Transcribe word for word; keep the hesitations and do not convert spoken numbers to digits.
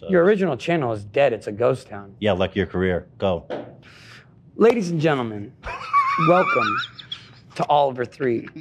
So. Your original channel is dead. It's a ghost town. Yeah, like your career. Go. Ladies and gentlemen, welcome to Oliver three.